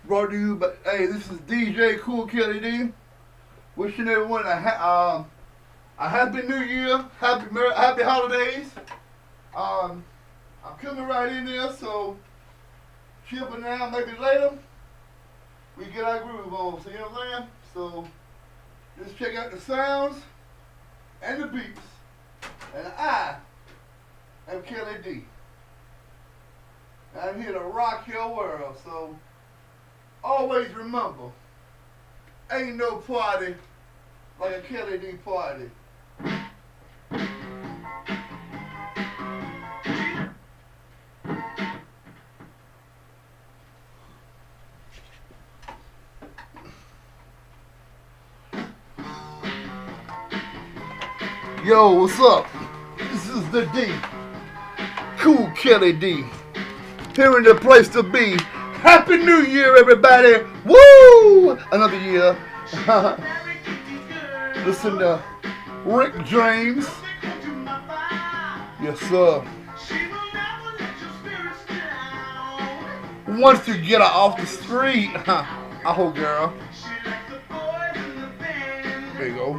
Brought to you by, hey, this is DJ Cool Kelly D. Wishing everyone a happy new year, happy holidays. I'm coming right in there, so chill for now, maybe later we get our groove on. So you know what I'm saying? So just check out the sounds and the beats. And I am Kelly D. I'm here to rock your world. So always remember, ain't no party like a Kelly D party. Yo, what's up? This is the D. Cool Kelly D. Here in the place to be. Happy New Year, everybody! Woo! Another year. Listen to Rick James. Yes, sir. Once you get her off the street, oh, girl. There you go.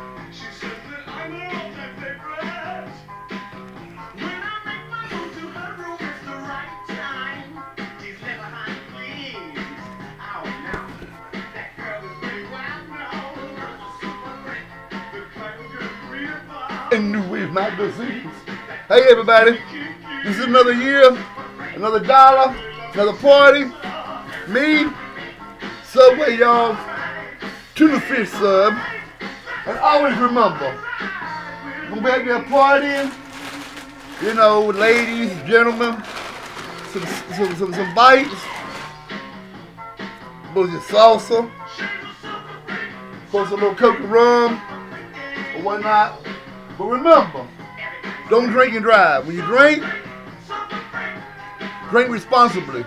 And New Wave magazines. Hey everybody, this is another year, another dollar, another party. Me, Subway y'all, tuna fish sub. And always remember, we'll be out there partying, you know, ladies, gentlemen, some bites, both your salsa, of course a little Coke and rum, or whatnot. But remember, don't drink and drive. When you drink, drink responsibly.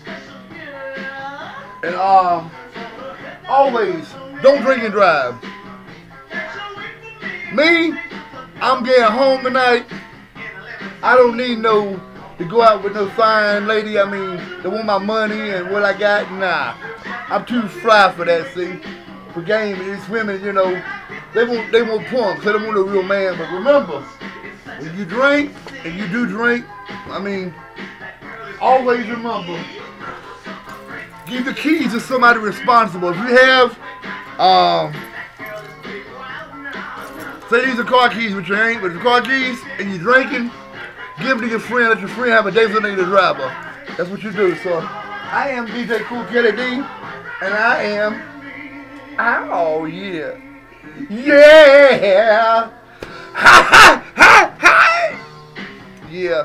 And always, don't drink and drive. Me, I'm getting home tonight. I don't need to go out with no fine lady. I mean, they want my money and what I got. Nah, I'm too fly for that, see. For game, these women, you know, they want punks, they don't want a real man. But remember, when you drink, and you do drink, I mean, always remember, give the keys to somebody responsible. If you have, say these are car keys, but you ain't, but the car keys, and you're drinking, give them to your friend, let your friend have a designated driver. That's what you do. So, I am DJ Cool Kelly D, and I am, oh yeah. Yeah! Ha ha ha ha! Yeah.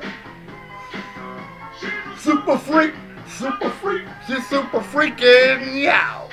Super freak, she's super freaking yow.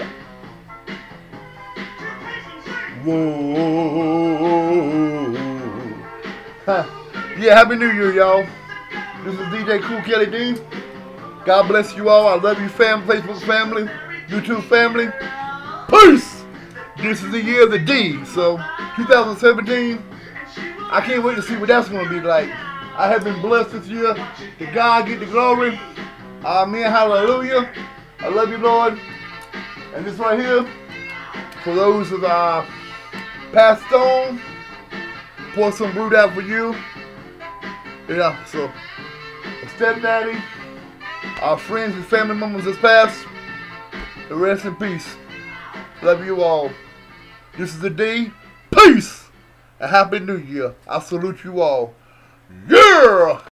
Whoa. Huh. Yeah, Happy New Year, y'all. This is DJ Cool Kelly D. God bless you all. I love you, family, Facebook family, YouTube family. Peace! This is the year of the D, so 2017, I can't wait to see what that's going to be like. I have been blessed this year. To God get the glory. Amen, hallelujah. I love you, Lord. And this right here, for those who are passed on, pour some brewed out for you. Yeah, so, a stepdaddy, our friends and family members that's passed, the rest in peace. Love you all. This is the D. Peace. A Happy New Year. I salute you all. Yeah!